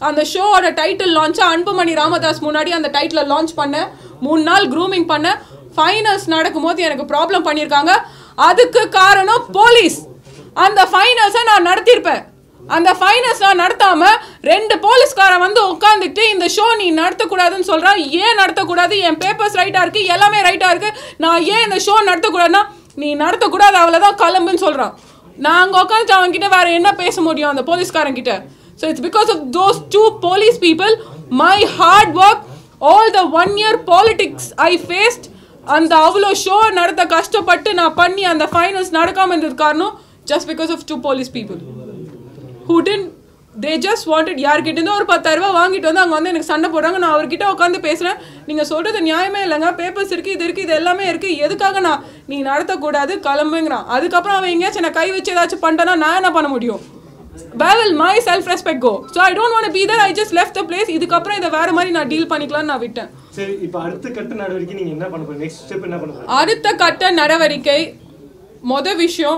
அந்த ஷோவோட டைட்டில் லான்ச்சா அன்புமணி ராமதாஸ் முன்னாடி அந்த டைட்டில் லான்ச் பண்ணேன். மூணு நாள் க்ரூமிங் பண்ணேன். ஃபைனல்ஸ் நடக்கும்போது எனக்கு ப்ராப்ளம் பண்ணியிருக்காங்க. அதுக்கு காரணம் போலீஸ். அந்த ஃபைனல்ஸை நான் நடத்தியிருப்பேன். அந்த ஃபைனல்ஸ் நான் நடத்தாம ரெண்டு போலீஸ்காரன் வந்து உட்காந்துக்கிட்டு இந்த ஷோ நீ நடத்தக்கூடாதுன்னு சொல்றான். ஏன் நடத்தக்கூடாது? என் பேப்பர்ஸ் ரைட்டா இருக்கு, எல்லாமே ரைட்டா இருக்கு, நான் ஏன் இந்த ஷோ நடத்தக்கூடாதுன்னா நீ நடத்தக்கூடாது அவ்வளோதான் கிளம்புன்னு சொல்றான். நான் அங்கே உட்காந்து அவங்க கிட்ட வேற என்ன பேச முடியும் அந்த போலீஸ்காரன் கிட்ட? So it's because of those two police people, my hard work, all the one year politics I faced, அந்த அவ்வளோ ஷோ நடத்த கஷ்டப்பட்டு நான் பண்ணி அந்த ஃபைனல்ஸ் நடக்காமல் இருந்தது காரணம் just because of two police people who didn't, they just wanted யார்கிட்ட இருந்து ஒரு பத்தாயிரம் ரூபாய் வாங்கிட்டு வந்து அங்கே வந்து எனக்கு சண்டை போடுறாங்க. நான் அவர்கிட்ட உட்காந்து பேசுகிறேன், நீங்கள் சொல்கிறது நியாயமே இல்லைங்க, பேப்பர்ஸ் இருக்குது, இது இருக்குது, இது எல்லாமே இருக்குது, எதுக்காக நான் நீ நடத்தக்கூடாது கிளம்புங்கிறான். அதுக்கப்புறம் அவன் எங்கேயாச்சும் நான் கை வச்சு ஏதாச்சும் பண்ணிட்டேன்னா நான் என்ன பண்ண முடியும்? where will my self respect go? So I don't want to be there. I just left the place. இதுக்கப்புறம் இதை வேற மாதிரி நான் டீல் பண்ணிக்கலாம்னு நான் விட்டேன். சரி, இப்போ அடுத்த கட்ட நடவடிக்கை நீங்க என்ன பண்ண போறீங்க? நெக்ஸ்ட் ஸ்டெப் என்ன பண்ண போறீங்க? அடுத்த கட்ட நடவடிக்கை மொதல் விஷயம்,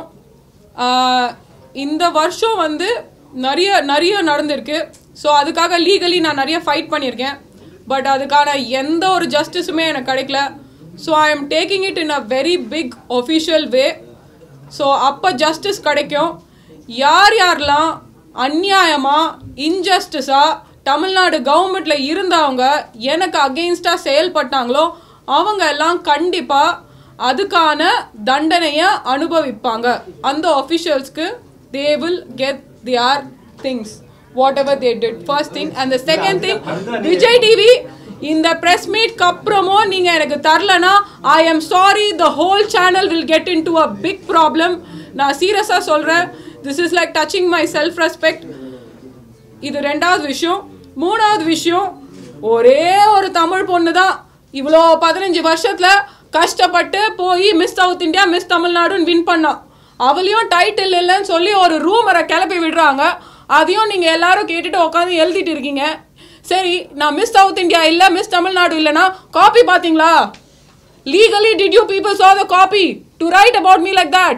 இந்த வருஷம் வந்து நிறைய நிறைய நடந்திருக்கு. ஸோ அதுக்காக லீகலி நான் நிறைய ஃபைட் பண்ணியிருக்கேன். பட் அதுக்கான எந்த ஒரு ஜஸ்டிஸுமே எனக்கு கிடைக்கல. So I am taking it in a very big official way. So அப்போ ஜஸ்டிஸ் கிடைக்கும். யார் யாரெல்லாம் அந்நியாயமாக இன்ஜஸ்டிஸாக தமிழ்நாடு கவர்மெண்ட்டில் இருந்தவங்க எனக்கு அகெயின்ஸ்டாக செயல்பட்டாங்களோ அவங்க எல்லாம் கண்டிப்பாக அதுக்கான தண்டனையை அனுபவிப்பாங்க. அந்த ஆஃபிஷியல்ஸ்க்கு they will get their things whatever they did. First thing. And the second thing, Vijay T V இந்த press meet கப்புறமோ நீங்க எனக்கு தரலனா I am sorry, the whole channel will get into a big problem. நான் சீரியஸா சொல்றேன். This is like touching my self respect. இது ரெண்டாவது விஷயம். மூணாவது விஷயம், ஒரே ஒரு தமிழ் பொண்ணு தான் இவ்வளோ பதினஞ்சு வருஷத்துல கஷ்டப்பட்டு போய் மிஸ் சவுத் இந்தியா மிஸ் தமிழ்நாடுன்னு வின் பண்ணான். அவளையும் டைட்டில் இல்லைன்னு சொல்லி ஒரு ரூமரை கிளப்பி விடுறாங்க. அதையும் நீங்கள் எல்லாரும் கேட்டுட்டு உட்காந்து எழுதிட்டு இருக்கீங்க. சரி, நான் மிஸ் சவுத் இந்தியா இல்லை மிஸ் தமிழ்நாடு இல்லைன்னா காப்பி பார்த்தீங்களா? Legally did you people saw the copy to write about me like that?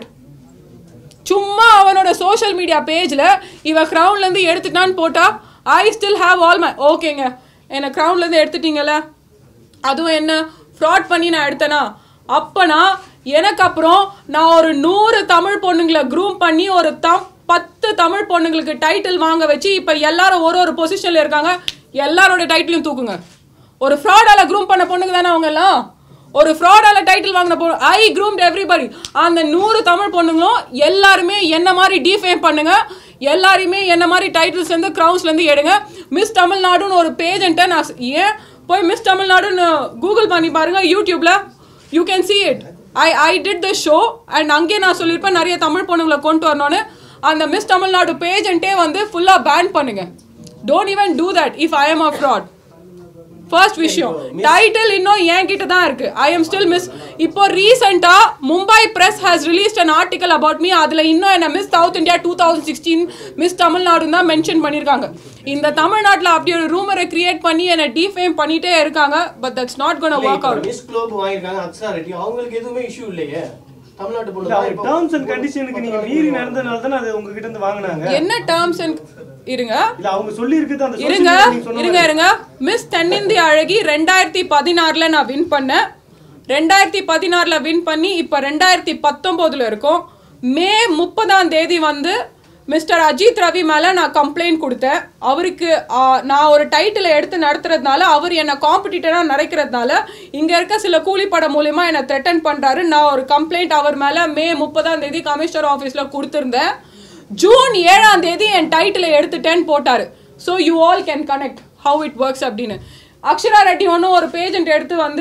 சும்மா அவனோட சோஷியல் மீடியா பேஜில் இவன் க்ரௌன்லேருந்து எடுத்துட்டான்னு போட்டா I still have all my ஓகேங்க, என்னை க்ரௌன்லேருந்து எடுத்துட்டீங்கல்ல, அதுவும் என்ன ஃப்ராட் பண்ணி நான் எடுத்தேனா? அப்பனா எனக்கு அப்புறம் நான் ஒரு நூறு தமிழ் பொண்ணுங்களை க்ரூம் பண்ணி ஒரு தம் பத்து தமிழ் பொண்ணுங்களுக்கு டைட்டில் வாங்க வச்சு இப்போ எல்லாரும் ஒரு ஒரு பொசிஷனில் இருக்காங்க. எல்லாரோட டைட்டிலையும் தூக்குங்க. ஒரு ஃப்ராடால க்ரூம் பண்ண பொண்ணுங்க தானே அவங்க எல்லாம். ஒரு ஃப்ராடால டைட்டில் வாங்கின பொண்ணு ஐ க்ரூம்ட் எவ்ரிபடி. அந்த நூறு தமிழ் பொண்ணுங்களும் எல்லாருமே என்ன மாதிரி டிஃபேம் பண்ணுங்க, எல்லாருமே என்ன மாதிரி டைட்டில்ஸ்லேருந்து க்ரௌன்ஸ்லேருந்து எடுங்க. மிஸ் தமிழ்நாடுன்னு ஒரு பேஜென்ட்டை நான் ஏன் போய் மிஸ் தமிழ்நாடுன்னு கூகுள் பண்ணி பாருங்க யூடியூப்ல, you can see it. I I did the show and அங்கே நான் சொல்லியிருப்பேன் நிறைய தமிழ் பொண்ணுங்களை கொண்டு வரணும்னு. அந்த மிஸ் தமிழ்நாடு பேஜென்ட்டே வந்து ஃபுல்லாக பேன் பண்ணுங்க. Don't even do that if I am a fraud. First விஷயம், டைட்டில் இன்னும் என்கிட்ட தான் இருக்கு. I am still miss. இப்போ ரீசெண்டா Mumbai press has released an article about me. அதுல இன்னும் என்ன miss south India two thousand sixteen miss Tamil Nadu தான் மென்ஷன் பண்ணியிருக்காங்க. இந்த தமிழ்நாட்டில் அப்படி ஒரு ரூமரை கிரியேட் பண்ணி என்ன டிஃபேம் பண்ணிட்டே இருக்காங்க. But that's not gonna work out. Miss globe வாங்கிருக்காங்க அக்ஷரா ரெட்டி, அவங்களுக்கு எதுவுமே இஷ்யூ இல்லையே. தமிழ்நாட்டு பொண்ணு டர்ம்ஸ் அண்ட் கண்டிஷனுக்கு நீங்க மீறி நடந்தனால தான் அது உங்க கிட்ட இருந்து வாங்குனாங்க. என்ன டர்ம்ஸ் அண்ட் இருங்க இல்ல அவங்க சொல்லி இருக்குது அந்த இருங்க இருங்க இருங்க மிஸ் தென்னிந்திய அழகி ரெண்டாயிரத்தி பதினாறுல நான் வின் பண்ணேன். ரெண்டாயிரத்தி பதினாறுல வின் பண்ணி இப்ப ரெண்டாயிரத்தி பத்தொன்பதுல இருக்கும். மே முப்பதாம் தேதி வந்து மிஸ்டர் அஜித் ரவி மேல நான் கம்ப்ளைண்ட் கொடுத்தேன். அவருக்கு நான் ஒரு டைட்டிலை எடுத்து நடத்துறதுனால அவர் என்னை காம்படிட்டரா நினைக்கிறதுனால இங்க இருக்க சில கூலிப்படம் மூலியமா என்னை த்ரெட்டன் பண்றாரு. நான் ஒரு கம்ப்ளைண்ட் அவர் மேல மே முப்பதாம் தேதி கமிஷனர் ஆபீஸ்ல கொடுத்திருந்தேன். ஜூன் ஏழாம் தேதி என் டைட்டிலை எடுத்துட்டேன்னு போட்டாரு. So you all can connect how it works அப்படின்னு. அக்ஷரா ரெட்டி ஒன்றும் ஒரு பேஜென்ட் எடுத்து வந்து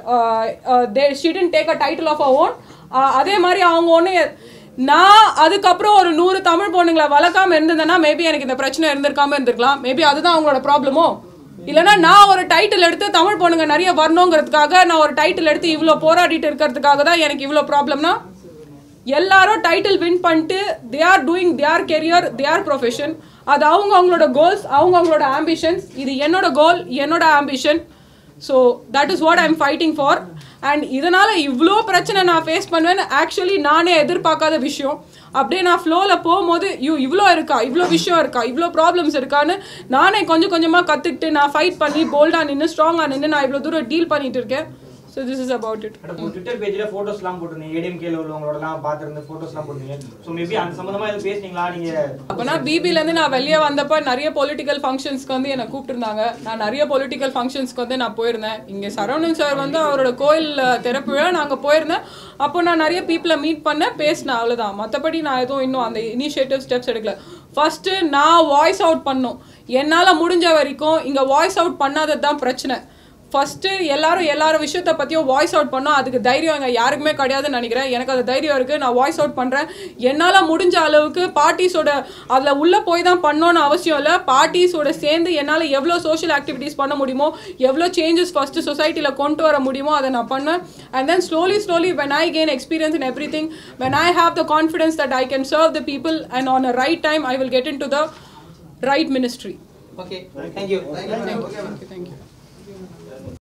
they she didn't take a title of a own. அதே மாதிரி அவங்க ஒன்று நான் அதுக்கப்புறம் ஒரு நூறு தமிழ் பொண்ணுங்களை வளர்க்காம இருந்ததுன்னா மேபி எனக்கு இந்த பிரச்சனை இருந்திருக்காம இருந்திருக்கலாம். மேபி அதுதான் அவங்களோட ப்ராப்ளமோ. இல்லைன்னா நான் ஒரு டைட்டில் எடுத்து தமிழ் பொண்ணுங்க நிறைய வரணுங்கிறதுக்காக நான் ஒரு டைட்டில் எடுத்து இவ்வளோ போராடிட்டு இருக்கிறதுக்காக தான் எனக்கு இவ்வளோ ப்ராப்ளம்னா எல்லாரும் டைட்டில் வின் பண்ணிட்டு they are doing their career their profession. அது அவங்க அவங்களோட கோல்ஸ், அவங்க அவங்களோட ஆம்பிஷன்ஸ். இது என்னோட கோல், என்னோட ambition. So that is what I am fighting for. And இதனால் இவ்வளோ பிரச்சனை நான் ஃபேஸ் பண்ணுவேன்னு ஆக்சுவலி நானே எதிர்பார்க்காத விஷயம். அப்படியே நான் ஃப்ளோவில் போகும்போது யூ இவ்வளோ இருக்கா, இவ்வளோ விஷயம் இருக்கா, இவ்வளோ ப்ராப்ளம்ஸ் இருக்கான்னு நானே கொஞ்சம் கொஞ்சமாக கற்றுக்கிட்டு நான் ஃபைட் பண்ணி போல்டாக நின்று ஸ்ட்ராங்காக நின்று நான் இவ்வளோ தூரம் டீல் பண்ணிட்டு இருக்கேன். So this is about it. Twitter பேஜ்ல போட்டோஸ்லாம் போட்டுருந்தீங்க, ஏடிஎம்கேல உள்ளவங்களோடலாம் பார்த்துருந்து போட்டோஸ்லாம் போட்டுருந்தீங்க. ஸோ மேபி அந்த சம்மந்தமாக எதுவும் பேசுனீங்களா நீங்கள்? அப்போனா பிபிலேருந்து நான் வெளியே வந்தப்போ நிறைய பொலிட்டிக்கல் ஃபங்க்ஷன்ஸ்க்கு வந்து என்னை கூப்பிட்டுருந்தாங்க. நான் நிறைய பொலிட்டிக்கல் ஃபங்க்ஷன்ஸ்க்கு வந்து நான் போயிருந்தேன். இங்கே சரவணன் சார் வந்து அவரோட கோயில் திறப்புழா நாங்கள் போயிருந்தேன். அப்போ நான் நிறைய பீப்புளை மீட் பண்ணேன், பேசினேன், அவ்வளோதான். மற்றபடி நான் எதுவும் இன்னும் அந்த இனிஷியேட்டிவ் ஸ்டெப்ஸ் எடுக்கல. ஃபஸ்ட்டு நான் வாய்ஸ் அவுட் பண்ணணும். என்னால் முடிஞ்ச வரைக்கும் இங்கே வாய்ஸ் அவுட் பண்ணாதது தான் பிரச்சனை. ஃபஸ்ட்டு எல்லாரும் எல்லாரும் விஷயத்தை பற்றியும் வாய்ஸ் அவுட் பண்ணோம். அதுக்கு தைரியம் எங்கள் யாருக்குமே கிடையாதுன்னு நினைக்கிறேன். எனக்கு அது தைரியம் இருக்குது. நான் வாய்ஸ் அவுட் பண்ணுறேன். என்னால் முடிஞ்ச அளவுக்கு பார்ட்டிஸோட அதில் உள்ளே போய் தான் பண்ணோன்னு அவசியம் இல்லை. பார்ட்டிஸோட சேர்ந்து என்னால் எவ்வளோ சோஷியல் ஆக்டிவிட்டீஸ் பண்ண முடியுமோ, எவ்வளோ சேஞ்சஸ் ஃபஸ்ட்டு சொசைட்டியில் கொண்டு வர முடியுமோ அதை நான் பண்ணுவேன். And then slowly slowly when I gain experience in every thing, when I have the confidence that I can serve the people and on a right time I will get in to the right ministry. Okay, thank you. Thank you. Thank you.